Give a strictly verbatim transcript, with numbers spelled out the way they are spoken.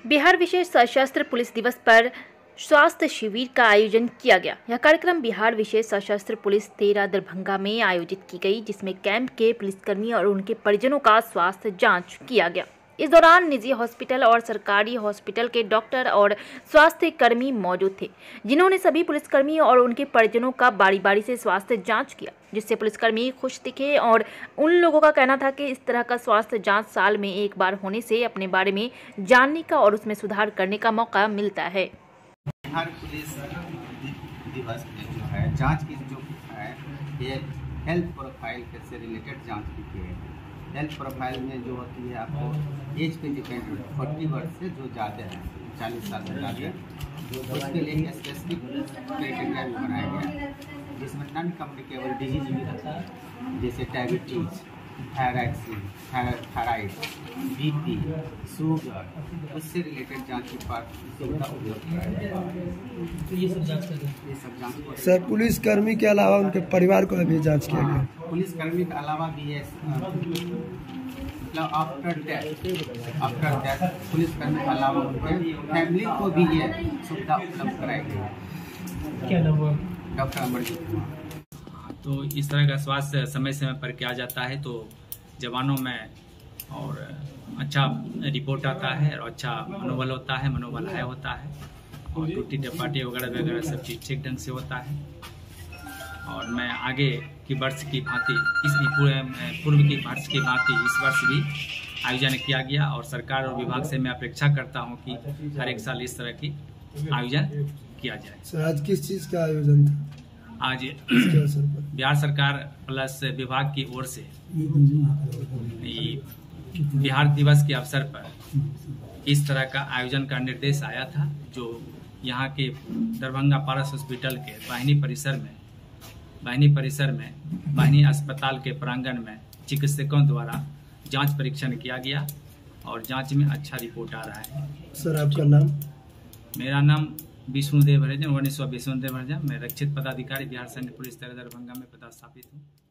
बिहार विशेष सशस्त्र पुलिस दिवस पर स्वास्थ्य शिविर का आयोजन किया गया। यह कार्यक्रम बिहार विशेष सशस्त्र पुलिस तेरह दरभंगा में आयोजित की गई, जिसमें कैंप के पुलिसकर्मी और उनके परिजनों का स्वास्थ्य जांच किया गया। इस दौरान निजी हॉस्पिटल और सरकारी हॉस्पिटल के डॉक्टर और स्वास्थ्य कर्मी मौजूद थे, जिन्होंने सभी पुलिसकर्मी और उनके परिजनों का बारी बारी से स्वास्थ्य जांच किया, जिससे पुलिसकर्मी खुश दिखे। और उन लोगों का कहना था कि इस तरह का स्वास्थ्य जांच साल में एक बार होने से अपने बारे में जानने का और उसमें सुधार करने का मौका मिलता है। बिहार पुलिस दिवस में जो है जांच की जो है ये हेल्थ प्रोफाइल से रिलेटेड जांच की गई है। हेल्थ प्रोफाइल में जो होती है आपको एज पे डिपेंड फोर्टी वर्ष से जो ज़्यादा है, चालीस साल से ज़्यादा, उसके लिए स्पेसिफिक क्राइटेरिया भी बनाया गया है, जिसमें नॉन कम्युनिकेबल डिजीज भी रहता है, जैसे डायबिटीज, थायराइड, बीपी, शुगर, उससे रिलेटेड जांच की पार्ट सुविधा उपलब्ध कराया। तो ये सब जांच कर रहे हैं। ये सब जांच सर, पुलिसकर्मी के अलावा उनके परिवार को भी जांच किया गया। पुलिसकर्मी के अलावा भी है, मतलब आफ्टर डेथ आफ्टर डेथ पुलिसकर्मी के अलावा उनके फैमिली को भी ये सुविधा उपलब्ध कराई गई। क्या नाम हुआ? डॉक्टर अमरजीत कुमार। तो इस तरह का स्वास्थ्य समय समय पर किया जाता है तो जवानों में और अच्छा रिपोर्ट आता है और अच्छा मनोबल होता है, मनोबल हाई होता है और टूटी टपाटी वगैरह वगैरह सब चीज़ ठीक ढंग से होता है। और मैं आगे की वर्ष की भांति इस पूरे पूर्व की वर्ष की भांति इस वर्ष भी आयोजन किया गया और सरकार और विभाग से मैं अपेक्षा करता हूं कि हर एक साल इस तरह की आयोजन किया जाए। सर, आज किस चीज़ का आयोजन था? आज बिहार सरकार प्लस विभाग की ओर से बिहार दिवस के अवसर पर इस तरह का आयोजन का निर्देश आया था, जो यहाँ के दरभंगा पारस हॉस्पिटल के वाहिनी परिसर में वाहिनी परिसर में वाहिनी अस्पताल के प्रांगण में चिकित्सकों द्वारा जांच परीक्षण किया गया और जांच में अच्छा रिपोर्ट आ रहा है। सर, आपका नाम? मेरा नाम विष्णुदेव हरिजन, वर्णेश्वर विष्णुदेव हरिजन। मैं रक्षित पदाधिकारी बिहार सैन्य पुलिस दरभंगा में पदस्थापित हूँ।